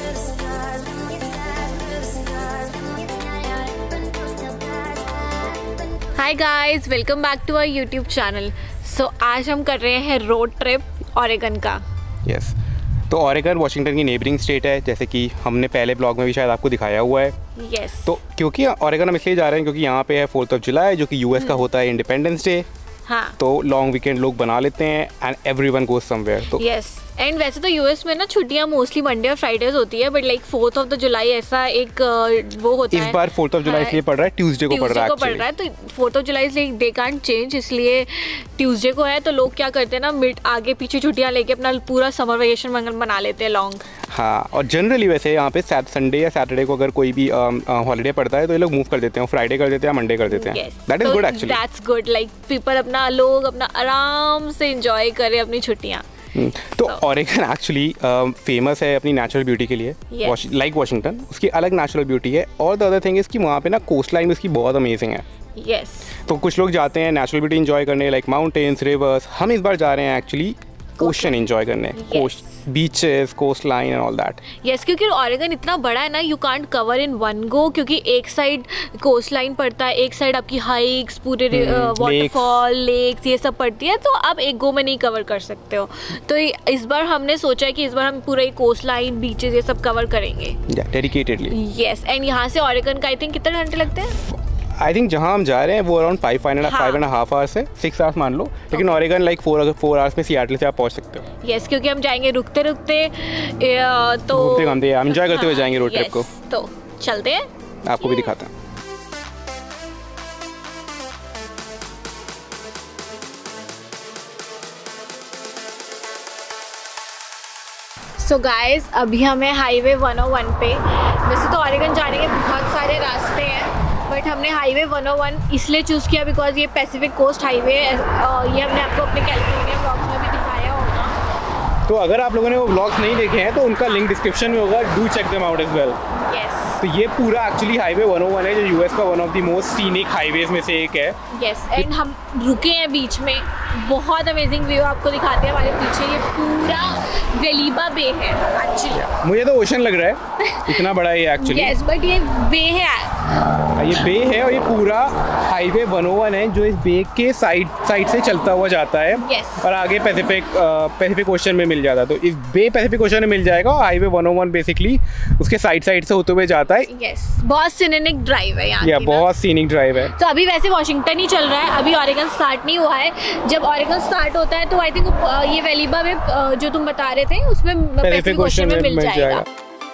Hi guys, welcome back to our YouTube channel. So आज हम कर रहे हैं रोड ट्रिप ओरेगन का। यस तो ओरेगन वाशिंगटन की नेबरिंग स्टेट है, जैसे कि हमने पहले ब्लॉग में भी शायद आपको दिखाया हुआ है। तो क्योंकि ओरेगन हम इसलिए जा रहे हैं क्योंकि यहाँ पे है 4th ऑफ जुलाई, जो कि यूएस का होता है इंडिपेंडेंस डे। हाँ। तो लॉन्ग वीकेंड लोग बना लेते हैं एंड एवरीवन गोज समवेयर। तो एंड वैसे तो यूएस में ना छुट्टियां मोस्टली मंडे और फ्राइडेज होती है, but like 4th of the July ऐसा एक वो होता है। इस बार 4th ऑफ जुलाई इसलिए पड़ रहा है, ट्यूसडे को पड़ रहा है। तो 4th ऑफ जुलाई इसलिए दे कांट चेंज, इसलिए ट्यूसडे को है। तो लोग क्या करते हैं ना, मिड आगे पीछे छुट्टियां लेके अपना पूरा समर वेकेशन मना लेते हैं लॉन्ग। हाँ, और जनरली वैसे यहाँ पे संडे या सैटरडे को अगर कोई भी हॉलीडे पड़ता है तो ये लोग मूव कर देते हैं, फ्राइडे कर देते हैं, मंडे कर देते हैं। That is good actually. That's good, like people लोग अपना आराम से एंजॉय करें अपनी छुट्टियाँ। तो ओरेगन एक्चुअली फेमस है अपनी नेचुरल ब्यूटी के लिए, लाइक वाशिंगटन उसकी अलग नेचुरल ब्यूटी है। और द अदर थिंग इज कि वहाँ पे ना कोस्ट लाइन उसकी बहुत अमेजिंग है। तो कुछ लोग जाते हैं नेचुरल ब्यूटी एंजॉय करने, लाइक माउंटेन्स, रिवर्स। हम इस बार जा रहे हैं एक्चुअली ओशन एंजॉय करने, coast, beaches, coast line and all that. Yes, क्योंकि ओरेगन इतना बड़ा है ना, you can't cover in one go, क्योंकि एक साइड कोस्ट लाइन पड़ता है, एक साइड आपकी हाइक्स, पूरे वाटरफॉल, लेक्स, ये सब पड़ती है। तो आप एक गो में नहीं कवर कर सकते हो। तो इस बार हमने सोचा है कि इस बार हम पूरा कोस्ट लाइन, बीचेस, ये सब कवर करेंगे डेडिकेटेडली। यस, एंड यहाँ से ओरेगन का आई थिंक कितने घंटे लगते हैं? आई थिंक जहाँ हम जा रहे हैं वो अराउंड 5.5 आवर्स है, 6 आवर्स मान लो। लेकिन ओरेगन लाइक 4 आवर्स में सियाटल से आप पहुँच सकते हो। यस, क्योंकि हम जाएंगे रुकते रुकते, तो घूमते हम एंजॉय करते हुए जाएंगे रोड ट्रिप को। तो चलते हैं, आपको भी दिखाता हूँ। सो गाइज, अभी हमें हाईवे 101 पे, वैसे तो ओरेगन जाने के बहुत सारे रास्ते हैं, बट हमने हाईवे 101 इसलिए चूज़ किया बिकॉज ये पैसिफिक कोस्ट हाईवे है। ये हमने आपको अपने कैलिफोर्निया ब्लॉग्स में भी दिखाया होगा। तो अगर आप लोगों ने वो ब्लॉग्स नहीं देखे हैं तो उनका लिंक डिस्क्रिप्शन में होगा, do check them out as well. तो ये पूरा एक्चुअली हाईवे 101 है, जो यूएस का one of the most scenic highways में से एक है। यस, एंड हम रुके हैं बीच में, बहुत अमेजिंग व्यू आपको दिखाते हैं हमारे पीछे। ये पूरा वेलिबा बे है एक्चुअली। मुझे तो ओशन लग रहा है, इतना बड़ा है एक्चुअली। यस, बट ये बे है, ये बे है। और ये पूरा हाईवे 101 है जो इस बे के साइड से चलता हुआ जाता है। yes. और आगे पैसिफिक ओशन में मिल जाता है। तो इस बे पैसिफिक ओशन में मिल जाएगा, और हाईवे 101 बेसिकली उसके साइड से होते हुए जाता है। yes. बहुत सीनिक ड्राइव है यहाँ। बहुत सीनिक ड्राइव है। तो अभी वैसे वाशिंगटन ही चल रहा है, अभी ओरेगन स्टार्ट नहीं हुआ है। जब ओरेगन स्टार्ट होता है तो आई थिंक ये वेलिबा में जो तुम बता रहे थे उसमें पैसिफिक ओशन में मिल जाएगा।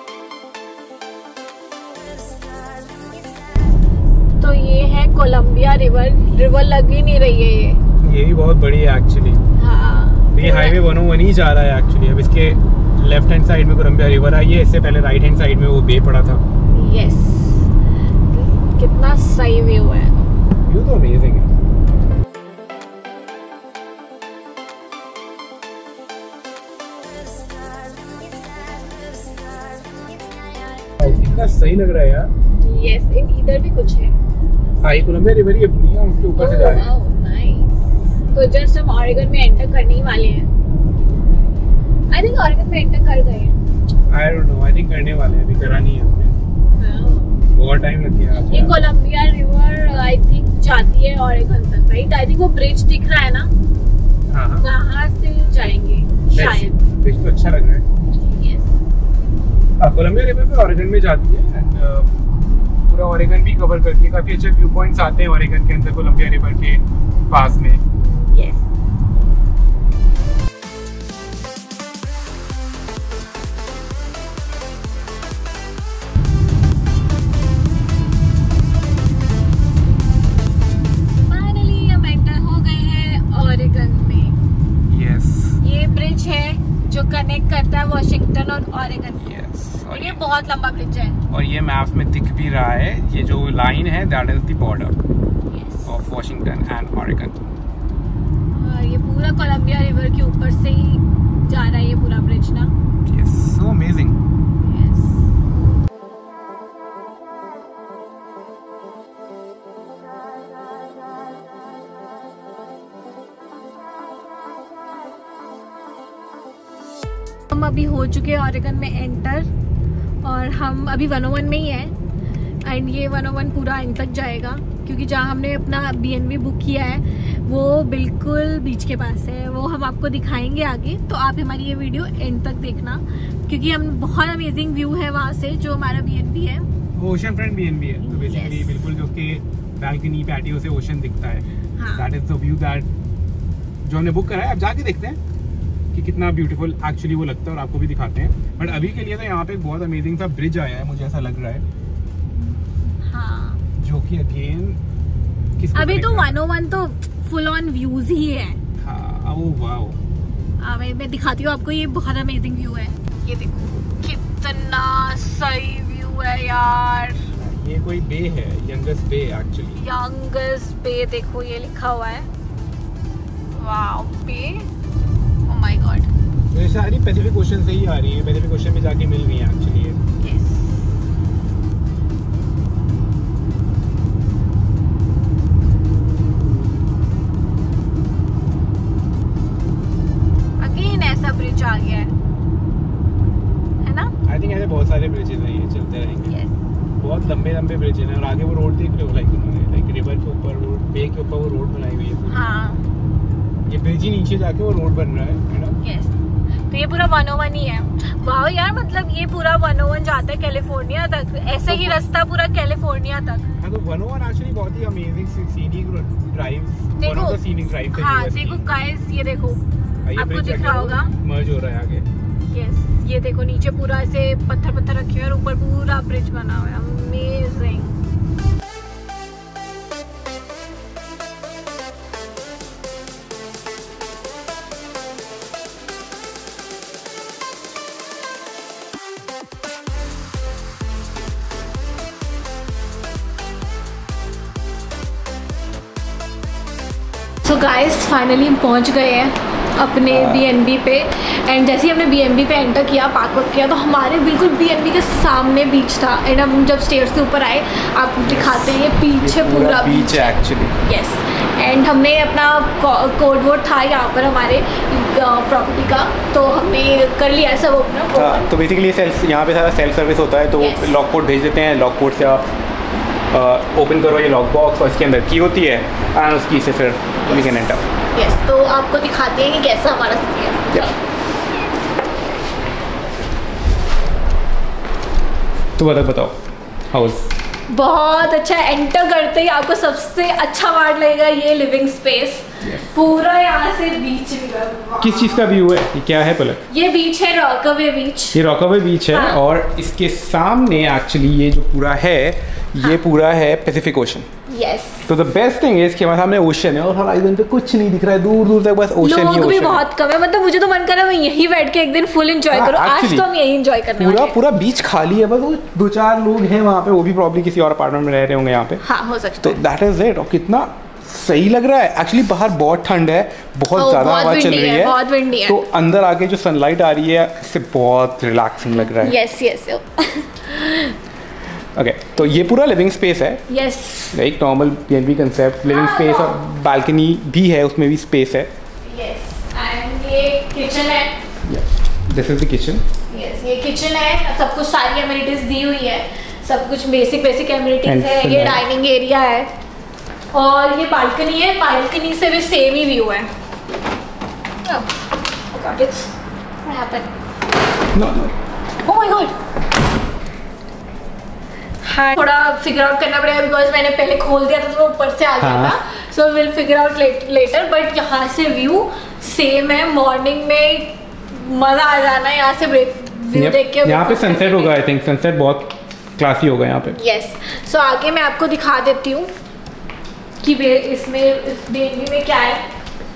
तो ये है कोलंबिया रिवर लग ही नहीं रही है ये भी बहुत बड़ी है एक्चुअली। हाँ, तो ये हाईवे 101 ही जा रहा है एक्चुअली। अब इसके लेफ्ट हैंड साइड में कोलंबिया रिवर आई है, इससे पहले राइट हैंड साइड में वो बे पड़ा था। यस, कितना सही व्यू है। व्यू तो अमेजिंग है। कितना सही लग रहा है यार। यस, इधर भी कुछ है। हाई कोलंबिया रिवर ये बुढ़िया उसके ऊपर से जा रही है। नाइस। तो जस्ट हम ओरेगन में एंटर करने ही वाले हैं। आई थिंक ओरेगन में एंटर कर गए हैं। I don't know, I think करने वाले हैं, अभी करा नहीं है हमने। बहुत टाइम लग गया। ये कोलंबिया रिवर आई थिंक जाती है ओरेगन तक, राइट? आई थिंक वो ब्रिज दिख रहा है ना, हाँ, वहाँ से जाएंगे शायद। ब्रिज तो अच्छा लग रहा है। यस, कोलंबिया रिवर पे ओरेगन में जाती है एंड पूरा ओरेगन भी कवर करती है। काफी अच्छे व्यू पॉइंट्स आते हैं ओरेगन के अंदर कोलंबिया रिवर के पास में। यस, फाइनली हम एंटर हो गए हैं ओरेगन में। यस, ये ब्रिज है जो कनेक्ट करता है वॉशिंगटन और ओरेगन। और ये बहुत लंबा ब्रिज है, और ये मैप में दिख भी रहा है। ये जो लाइन है that is the border of Washington and Oregon. और ये पूरा कोलंबिया रिवर के ऊपर से ही जा रहा है ये पूरा ब्रिज ना। Yes, so amazing. हम अभी हो चुके हैं ओरेगन में एंटर, और हम अभी 101 में ही हैं एंड ये 101 पूरा एंड तक जाएगा क्योंकि जहाँ हमने अपना BNB बुक किया है वो बिल्कुल बीच के पास है। वो हम आपको दिखाएंगे आगे, तो आप हमारी ये वीडियो एंड तक देखना क्योंकि हम बहुत अमेजिंग व्यू है वहाँ से जो हमारा BNB है। वो ओशन फ्रंट BNB है, तो बेसिकली बिल्कुल जो उसके बैल्कनी पैटियो से ओशन दिखता है। That is the view that जो हमने बुक करा है। अब जाके देखते हैं कि कितना ब्यूटीफुल एक्चुअली वो लगता है और आपको भी दिखाते हैं। बट अभी के लिए तो यहाँ पे एक बहुत अमेजिंग सा ब्रिज आया है, मुझे ऐसा लग रहा है। हाँ, जो कि अगेन अभी तो 101 तो फुल ऑन व्यूज ही है। हाँ, ओह वाओ। मैं दिखाती हूँ आपको, ये बहुत अमेजिंग व्यू है। ये देखो कितना सही व्यू है यार। ये कोई बे है, youngest bay actually. Youngest bay देखो ये लिखा हुआ है। Wow bay, oh my God. ये सारी पैसिफिक ओशन से ही आ रही है, पैसिफिक ओशन में जाके मिल रही है एक्चुअली। यस। अगेन ऐसा ब्रिज आ गया है ना? आई थिंक ऐसे बहुत सारे ब्रिजेस हैं, ये चलते रहेंगे। बहुत लंबे लंबे ब्रिज हैं और आगे वो रोड देख रहे हो, लाइक उन्होंने लाइक रिवर के ऊपर रोड, बे के ऊपर वो रोड बनाई हुई है। हाँ, ये ब्रिज ही नीचे जाके वो रोड बन रहा है ना? यस। तो ये पूरा 101 ही है। वाह यार, मतलब ये पूरा 101 जाता है कैलिफोर्निया तक, ऐसे ही रास्ता पूरा कैलिफोर्निया तक। हाँ, तो 101 एक्चुअली बहुत ही amazing scenic drive, one of the scenic drive. हाँ देखो गाइस, ये देखो आपको दिख रहा होगा, मर्ज हो रहा है आगे। यस, ये देखो नीचे पूरा ऐसे पत्थर पत्थर रखे हुए और ऊपर पूरा ब्रिज बना हुआ है। अमेजिंग। सो गाइस फाइनली हम पहुंच गए हैं अपने BNB पे। एंड जैसे ही हमने BNB पे एंटर किया, पार्कआउट किया, तो हमारे बिल्कुल BNB के सामने बीच था। एंड हम जब स्टेयर्स के ऊपर आए, आपको दिखाते हैं ये पीछे पूरा बीच है एक्चुअली। यस। एंड हमने अपना कोड वर्ड था यहाँ पर हमारे प्रॉपर्टी का, तो हमने कर लिया सब अपना। तो बेसिकली यहाँ पे सारा सेल्फ सर्विस होता है, तो लॉक कोड भेज देते हैं। लॉक कोड से आप ओपन करो ये लॉक बॉक्स और इसके अंदर की होती है एंड उस की से फिर वी कैन एंटर। यस, तो आपको दिखाते हैं कि कैसा हमारा है। तो बताओ हाउस बहुत अच्छा। एंटर करते ही आपको सबसे अच्छा पार्ट लगेगा ये लिविंग स्पेस। पूरा यहाँ से बीच। किस चीज़ का व्यू है, ये क्या है पलक? ये बीच है रॉकअवे बीच। ये रॉकअवे बीच है। हाँ। और इसके सामने एक्चुअली ये जो पूरा है, ये पूरा है पैसिफिक ओशन। यस। तो द बेस्ट थिंग इज कि हमारे सामने ओशन है और होराइजन पे कुछ नहीं दिख रहा है, दूर दूर तक बस ओशन ही ओशन। लोग भी बहुत कम है, मतलब मुझे तो मन कर रहा है मैं यहीं बैठ के एक दिन फुल एंजॉय करूं। आज तो हम यहीं एंजॉय करने वाले हैं। पूरा बीच खाली है, बस वो 2-4 लोग हैं वहाँ पे, वो भी प्रॉब्ली किसी और अपार्टमेंट में रह रहे होंगे यहाँ पे। हाँ, हो सकता है। तो दैट इज इट। और कितना सही लग रहा है एक्चुअली। बाहर बहुत ठंड है, बहुत ज्यादा हवा चल रही है, बहुत विंडी है। तो अंदर आके जो सनलाइट आ रही है इससे बहुत रिलैक्सिंग लग रहा है। Yes yes. ओके, तो ये पूरा लिविंग स्पेस है। Yes, like normal BNB concept living space, और बालकनी भी है, उसमें भी स्पेस है। यस, एंड ये किचन है। This is the kitchen. Yes, ये किचन है, सब कुछ सारी एमिनिटीज दी हुई है, सब कुछ बेसिक एमिनिटीज है। ये डाइनिंग एरिया है और ये बालकनी है। बालकनी से भी सेम ही व्यू है। Oh my God. हाँ, थोड़ा फिगर आउट करना पड़ेगा बिकॉज मैंने पहले खोल दिया था तो वो ऊपर से आ गया था। So will figure out later. But यहाँ से व्यू सेम है। मॉर्निंग में मजा आ जाना है यहाँ से व्यू देख के। यहाँ पे सनसेट होगा, आई थिंक सनसेट बहुत क्लासी होगा यहाँ पे। यस। सो आगे मैं आपको दिखा देती हूँ कि इसमें इस BNB में क्या है।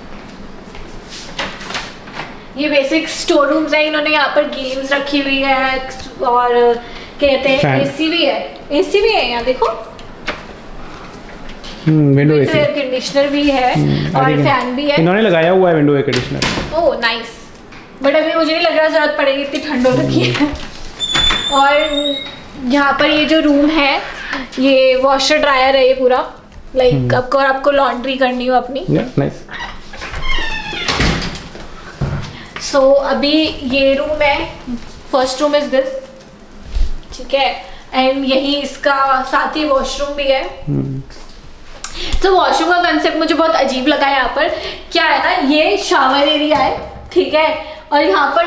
ये बेसिक स्टोर रूम्स है। इन्होंने यहाँ पर गेम्स रखी हुई है और कहते हैं AC भी है। AC भी है यहाँ देखो। विंडो AC, एयर कंडीशनर भी है और फैन भी है। इन्होंने लगाया हुआ है window air conditioner. Oh nice. But अभी मुझे नहीं लग रहा जरूरत पड़ेगी, इतनी ठंड हो रखी है। और यहाँ पर ये जो रूम है, ये वॉशर ड्रायर है ये पूरा। लाइक आपको लॉन्ड्री करनी हो अपनी। नाइस। सो अभी ये रूम है। First room is this. ठीक है, एंड यही इसका साथ ही वॉशरूम भी है। तो वॉशरूम का कंसेप्ट मुझे बहुत अजीब लगा। यहाँ पर क्या है ना, ये शावर एरिया है, ठीक है, और यहाँ पर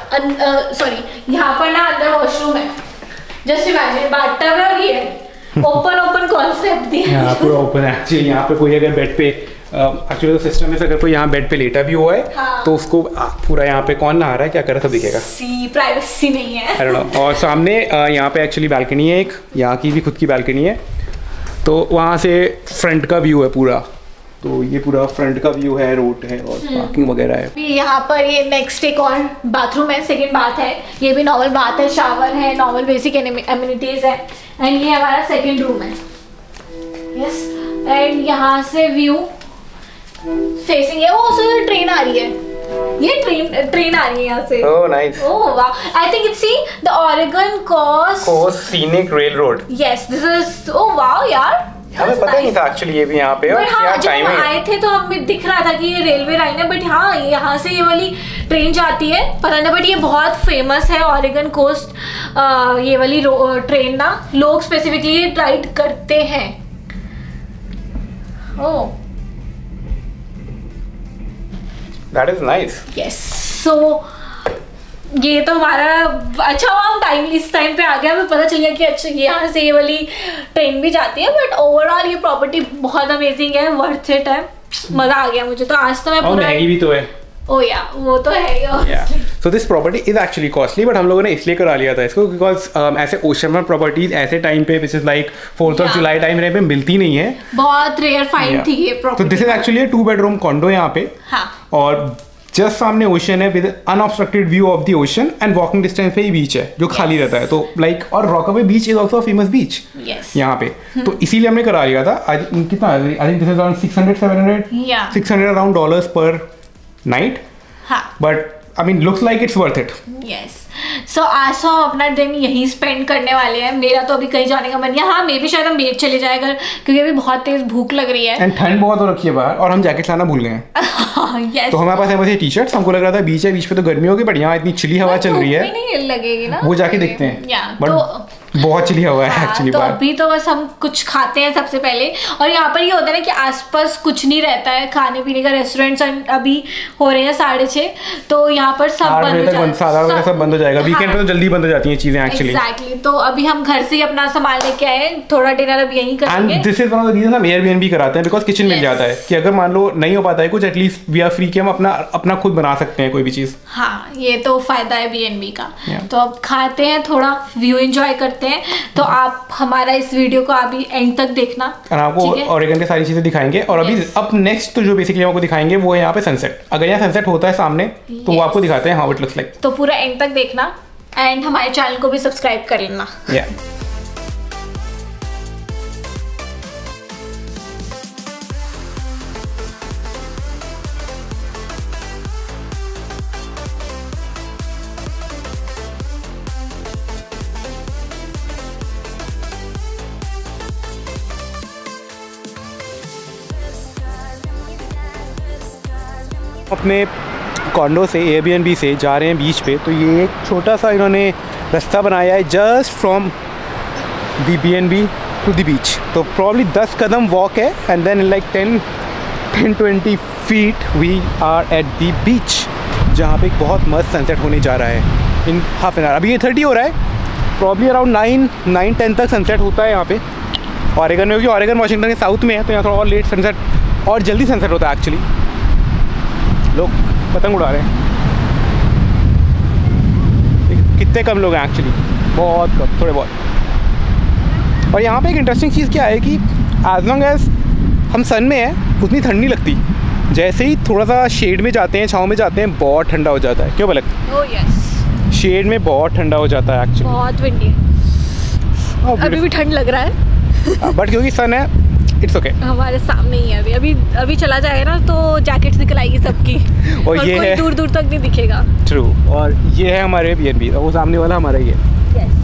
ना अंदर वॉशरूम है। जस्ट इमेजिन बाथटब है और ये ओपन कॉन्सेप्ट दिया है। यहाँ पूरा ओपन है एक्चुअली। यहाँ पे कोई अगर बेड पे एक्चुअली तो सिस्टम में अगर कोई यहाँ बेड पे लेटा भी हुआ है, हाँ, तो उसको पूरा यहाँ पे कौन नहा रहा है क्या कर रहा है सब दिखेगा। प्राइवेसी नहीं है। I don't know। और सामने यहाँ पे एक्चुअली बालकनी है एक, यहाँ की भी खुद की बालकनी है, तो वहाँ से फ्रंट का व्यू है पूरा। तो ये पूरा फ्रंट का व्यू है, रोड है और पार्किंग वगैरह है। यहाँ पर ये नेक्स्ट एक और बाथरूम है, सेकंड बाथ है। ये भी नॉर्मल बाथ है, शावर है, नॉर्मल बेसिक एमिनिटीज है, एंड ये हमारा सेकंड रूम है। यस, एंड यहाँ से व्यू फेसिंग है। वो उससे ट्रेन आ रही है, ये ट्रेन आ रही है यहाँ से। ओह नाइस। ओह वाह, I think it's the Oregon coast scenic railroad. Yes, this is, oh वाह यार, हमें पता नहीं था एक्चुअली ये भी यहाँ पे। और हाँ, जब हम आए थे तो हमें दिख रहा था कि ये रेलवे लाइन है, बट हाँ यहाँ से ये वाली ट्रेन जाती है, पता नहीं, बट ये बहुत फेमस है ऑरेगन कोस्ट। ये वाली ट्रेन ना लोग स्पेसिफिकली राइड करते हैं। Oh, that is nice. Yes, so ये तो हमारा अच्छा हुआ हम इस टाइम पे आ गया, हमें पता चल गया कि अच्छा यहाँ से ये वाली ट्रेन भी जाती है। बट ओवरऑल ये प्रॉपर्टी बहुत अमेजिंग है, वर्थ इट है, मजा आ गया मुझे तो। आज तो मैं पूरा, महंगी भी तो है। ओह या, वो तो है ही। So this property is actually costly, but हम लोगों ने इसलिए करा लिया था इसको बिकॉज ऐसे ओशनफ्रंट प्रॉपर्टीज ऐसे टाइम पे which is like 4th of July time पे मिलती नहीं है, बहुत रेयर फाइंड थी ये प्रॉपर्टी। तो this is actually 2 bedroom condo यहाँ पे। हाँ, और जस्ट सामने ओशन है with unobstructed view of the ocean, and walking distance पे ही बीच है जो खाली रहता है। तो लाइक और Rockaway beach is also famous beach यहाँ पे, तो इसीलिए हमने करा लिया था। कितना I think this is around 600 around dollars per night, but I mean looks like it's worth it. Yes, so आज तो हम अपना दिन यहीं स्पेंड करने वाले हैं। मेरा तो अभी कहीं जाने का मन, यहाँ मे भी शायद हम बेच चले जाए घर, क्योंकि अभी बहुत तेज भूख लग रही है एंड ठंड बहुत हो रखी है बाहर, और हम जैकेट लाना भूल गए हैं। yes. तो हमारे पास है बस ये टी-शर्ट्स। हमको लग रहा था बीच है, बीच पे तो गर्मी होगी, बट यहाँ इतनी चिली हवा चल रही है, नहीं लगेगी ना, वो जाके देखते हैं। बट तो बहुत चिली हवा है एक्चुअली। तो अभी तो बस हम कुछ खाते हैं सबसे पहले। और यहाँ पर ये होता है ना कि आसपास कुछ नहीं रहता है खाने पीने का। रेस्टोरेंट्स अभी हो रहे हैं 6:30, तो यहाँ पर सब बंद हो जाएगा। वीकेंड पे तो जल्दी बंद हो जाती हैं चीजें एक्चुअली। एग्जैक्टली, तो अभी हम घर से ही अपना सामान लेके आए, थोड़ा डिनर अभी यहीं करेंगे। And this is one of the reason हम एयरबीएनबी कराते हैं, बिकॉज किचन मिल जाता है कि अगर मान लो नहीं हो पाता है कुछ, एटलीस्ट वी आर फ्री कि हम अपना खुद बना सकते हैं कोई भी चीज। हाँ, ये तो फायदा है बीएनबी का। तो अब खाते हैं, थोड़ा व्यू एंजॉय करते हैं। तो आप हमारा इस वीडियो को अभी एंड तक देखना, और आपको ओरेगन की सारी चीजें दिखाएंगे। और अभी अब नेक्स्ट तो जो बेसिकली आपको दिखाएंगे वो है यहाँ पे सनसेट। अगर यहाँ सनसेट होता है सामने तो वो आपको दिखाते हैं हाउ इट लुक्स लाइक। तो पूरा एंड तक देखना, एंड हमारे चैनल को भी सब्सक्राइब कर लेना। अपने कॉन्डो से एयरबीएनबी से जा रहे हैं बीच पे, तो ये एक छोटा सा इन्होंने रास्ता बनाया है just from the BNB to the beach. तो प्रॉब्ली 10 कदम वॉक है, and then like 10-20 feet we are at the beach, जहाँ पे एक बहुत मस्त सनसेट होने जा रहा है इन हाफ एन आवर। अभी ये 30 हो रहा है, प्रॉब्ली अराउंड 9-10 तक सनसेट होता है यहाँ पे ऑरेगन में, क्योंकि ऑरेगन वाशिंगटन के साउथ में है, तो यहाँ थोड़ा और लेट सनसेट और जल्दी सनसेट होता है एक्चुअली। लोग पतंग उड़ा रहे हैं, कितने कम लोग हैं एक्चुअली, बहुत कम, थोड़े बहुत। और यहाँ पे एक इंटरेस्टिंग चीज़ क्या है कि एज लॉन्ग एज हम सन में हैं उतनी ठंड नहीं लगती, जैसे ही थोड़ा सा शेड में जाते हैं, छाँव में जाते हैं, बहुत ठंडा हो जाता है। क्यों पलक? ओह यस, शेड में बहुत ठंडा हो जाता है एक्चुअली, बहुत विंडी। अभी भी ठंड लग रहा है बट क्योंकि सन है इट्स ओके। हमारे सामने ही है अभी चला जाएगा ना तो जैकेट्स निकल आएगी सबकी और ये कोई दूर दूर तक नहीं दिखेगा। ट्रू। और ये है हमारे BNB, वो सामने वाला हमारा ही है। यस।